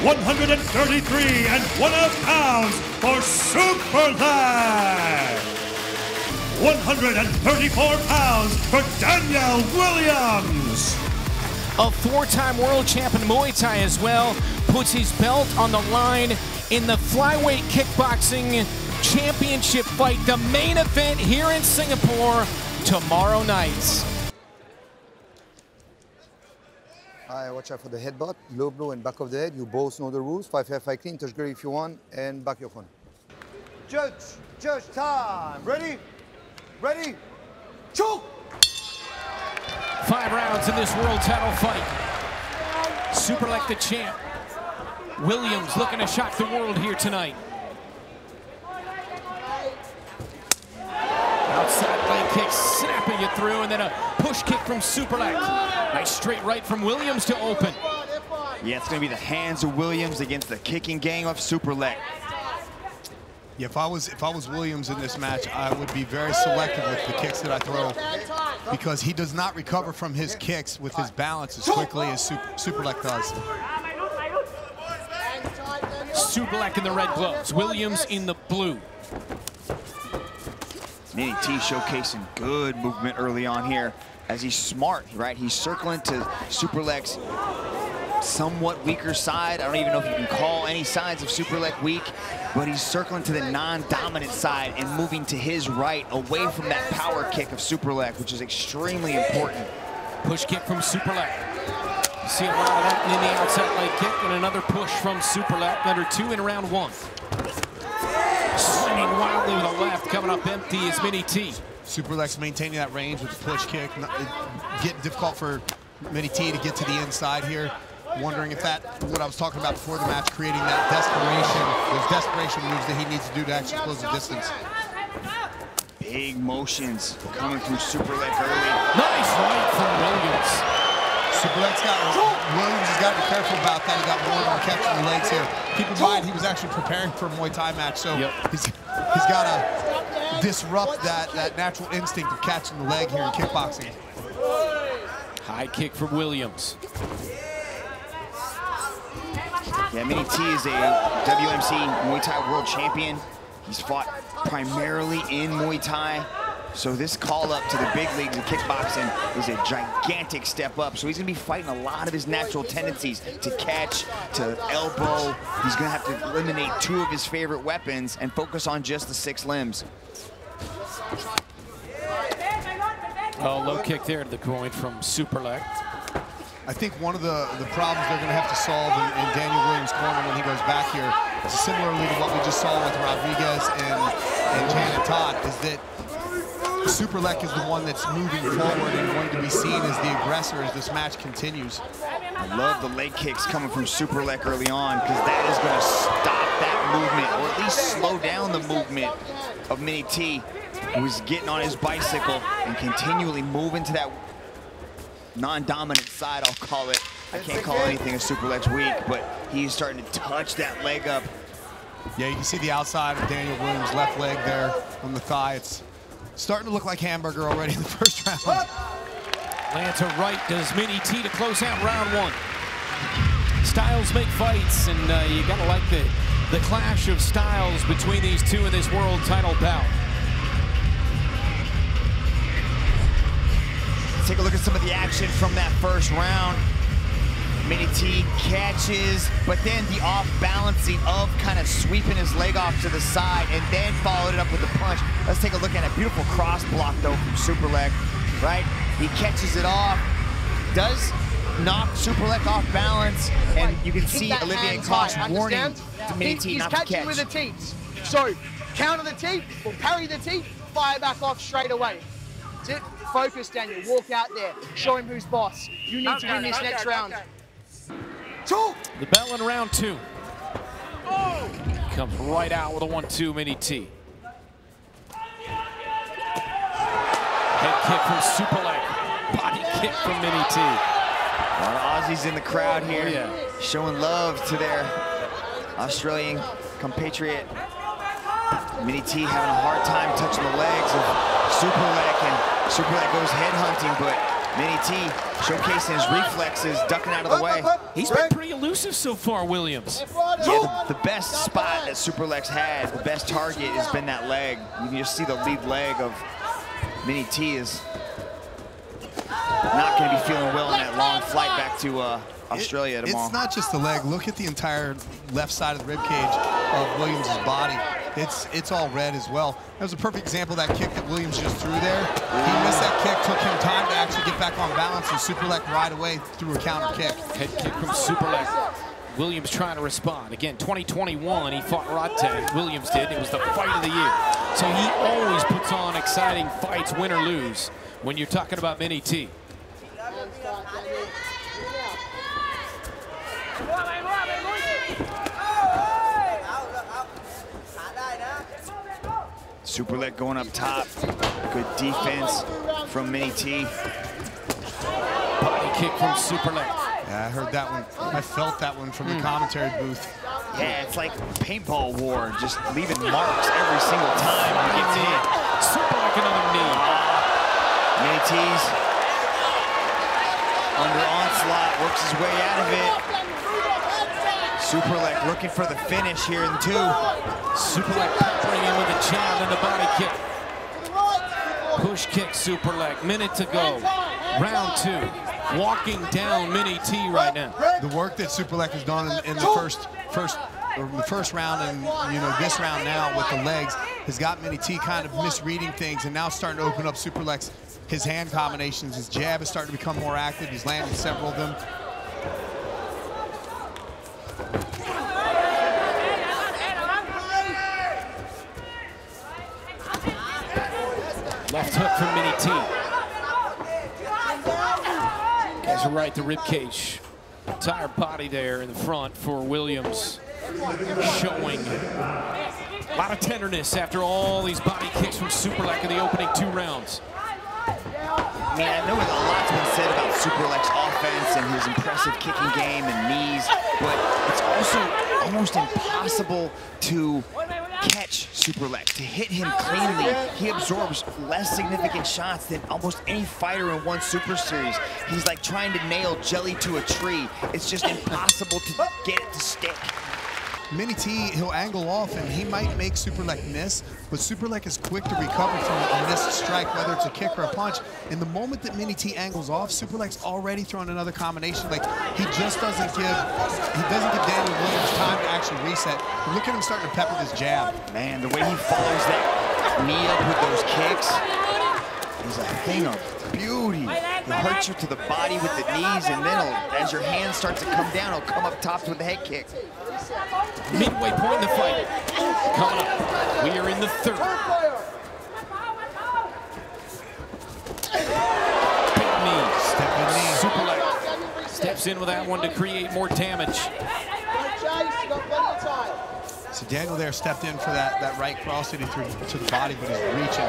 133 pounds for Superlek. 134 pounds for Danial Williams. A four-time world champion Muay Thai as well, puts his belt on the line in the Flyweight Kickboxing Championship fight, the main event here in Singapore tomorrow night. Hi, watch out for the headbutt, low blow and back of the head. You both know the rules. 5 clean, touch grip if you want, and back your corner. Judge, time. Ready? Ready? Choke! 5 rounds in this world title fight. Superlek the champ. Williams looking to shock the world here tonight. Outside leg kick, snapping you through, and then a push kick from Superlek. Nice straight right from Williams to open. Yeah, it's going to be the hands of Williams against the kicking game of Superlek. Yeah, if I was Williams in this match, I would be very selective with the kicks that I throw, because he does not recover from his kicks with his balance as quickly as Superlek does. Superlek in the red gloves, Williams in the blue. Minnie T showcasing good movement early on here as he's smart, right? He's circling to Superlek's somewhat weaker side. I don't even know if you can call any sides of Superlek weak, but he's circling to the non-dominant side and moving to his right, away from that power kick of Superlek, which is extremely important. Push kick from Superlek. You see a lot of that in the outside leg kick, and another push from Superlek, under 2 in round 1. Swinging wildly with a left, coming up empty is Minnie T. Superlek's maintaining that range with the push kick. Getting difficult for Minnie T to get to the inside here. Wondering if that, what I was talking about before the match, creating that desperation, those desperation moves that he needs to do to actually close the distance. Big motions coming from Superlek early. Nice right from Williams. Williams has got to be careful about that. He got more on catching the legs here. Keep in mind, he was actually preparing for a Muay Thai match, so he's got to disrupt that natural instinct of catching the leg here in kickboxing. High kick from Williams. Yeah, Minnie T is a WMC Muay Thai world champion. He's fought primarily in Muay Thai. So this call up to the big leagues in kickboxing is a gigantic step up. So he's gonna be fighting a lot of his natural tendencies to catch, to elbow. He's gonna have to eliminate 2 of his favorite weapons and focus on just the 6 limbs. Oh, low kick there to the groin from Superlek. I think one of the problems they're going to have to solve in Danial Williams' corner when he goes back here, similarly to what we just saw with Rodriguez and Janet Todd, is that Superlek is the one that's moving forward and going to be seen as the aggressor as this match continues. I love the leg kicks coming from Superlek early on, because that is going to stop that movement, or at least slow down the movement of Minnie T, who's getting on his bicycle and continually moving to that non-dominant side, I'll call it. I can't call anything a Superlek's weak, but he's starting to touch that leg up. Yeah, you can see the outside of Danial Williams' left leg there on the thigh. It's starting to look like hamburger already in the first round. Land to right does Minnie T to close out round 1. Styles make fights, and you gotta like the clash of styles between these two in this world title bout. Take a look at some of the action from that first round. Minnie T catches, but then the off-balancing of kind of sweeping his leg off to the side and then followed it up with a punch. Let's take a look at a beautiful cross block, though, from Superlek, right? He catches it off, does knock Superlek off balance, and you can see Olivier Koch warning to Minnie T not to catch. He's catching with the teeth. So, counter the teeth, or parry the teeth, fire back off straight away. That's it. Focus, Daniel. Walk out there. Show him who's boss. You need to win this next round. 2. The bell in round 2. Comes right out with a 1-2, Minnie T. Head kick from Superlek. Body kick from Minnie T. A lot of Aussies in the crowd here, showing love to their Australian compatriot. Minnie T having a hard time touching the legs of Superlek, and Superlek goes head hunting, but Mini T showcasing his reflexes, ducking out of the way. He's been pretty elusive so far, Williams. Yeah, the best spot that Superlek's had, the best target has been that leg. You can just see the lead leg of Mini T is not going to be feeling well in that long flight back to Australia tomorrow. It's not just the leg. Look at the entire left side of the ribcage of Williams' body. It's all red as well. That was a perfect example of that kick that Williams just threw there. He missed that kick, took him time to actually get back on balance, and Superlek right away threw a counter kick. Head kick from Superlek. Williams trying to respond. Again, 2021, he fought Rotte. Williams did. It was the fight of the year. So he always puts on exciting fights, win or lose, when you're talking about Mini T. Superlek going up top. Good defense from Mini T. Body kick from Superlek. Yeah, I heard that one. I felt that one from the commentary booth. Yeah, it's like paintball war, just leaving marks every single time he gets in. Superlek another knee. Mini T's under onslaught, works his way out of it. Superlek looking for the finish here in 2. Superlek peppering in with a jab and a body kick. Push kick Superlek, minute to go. Round 2, walking down Mini T right now. The work that Superlek has done in the first round and this round now with the legs has got Mini T kind of misreading things and now starting to open up Superlek's his hand combinations. His jab is starting to become more active. He's landed several of them. Left hook from Mini T. Guys are right, the rib cage. Entire body there in the front for Williams. Showing a lot of tenderness after all these body kicks from Superlek in the opening 2 rounds. I mean, I know a lot's been said about Superlek's offense and his impressive kicking game and knees, but it's also almost impossible to catch Superlek, to hit him cleanly. He absorbs less significant shots than almost any fighter in one Super Series. He's like trying to nail jelly to a tree. It's just impossible to get it to stick. Mini T, he'll angle off and he might make Superlek miss, but Superlek is quick to recover from a missed strike, whether it's a kick or a punch. In the moment that Mini T angles off, Superlek's already throwing another combination. Like, he just doesn't give Danial Williams time to actually reset. And look at him starting to pepper this jab. Man, the way he follows that knee up with those kicks is a thing of beauty. He hurts you to the body with the knees, and then as your hand starts to come down, he'll come up top with the head kick. Midway point in the fight. Coming up, we are in the 3rd. Big knee. Stepping knee. Superlek steps in with that one to create more damage. So Daniel there stepped in for that right cross that he threw to the body, but he's reaching.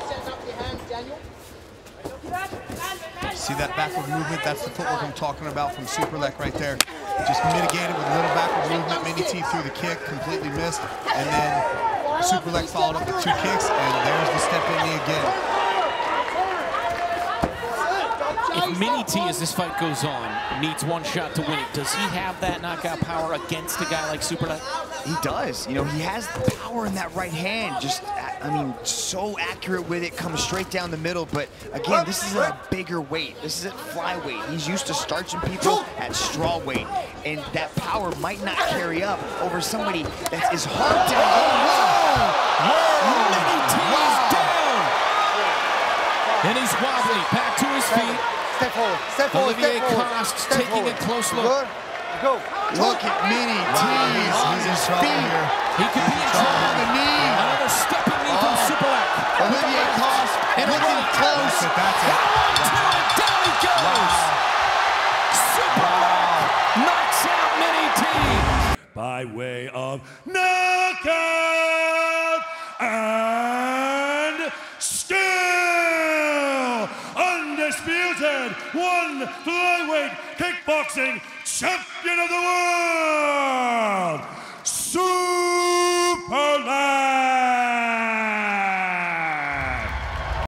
See that backward movement? That's the footwork I'm talking about from Superlek right there. Just mitigated with a little backward movement. Mini T threw the kick, completely missed. And then Superlek followed up with 2 kicks, and there's the step in knee again. If Mini T, as this fight goes on, needs 1 shot to win it, does he have that knockout power against a guy like Superlek? He does. You know, he has the power in that right hand. Just, I mean, so accurate with it, comes straight down the middle. But again, this is at a bigger weight. This is at flyweight. He's used to starching people at straw weight. And that power might not carry up over somebody that is hard to... Mini T is down! And he's wobbly, back to his feet. Step forward, step forward, Olivier step forward. Coste taking a close look. Good. Go. Look at Mini T. He's in trouble here. He could be in trouble. On the knee. Another stepping knee from Superlek. Olivier Coste looking close. That's it. Down he goes. Superlek knocks out Mini T. By way of knockout and still undisputed 1 flyweight kickboxing champion of the world,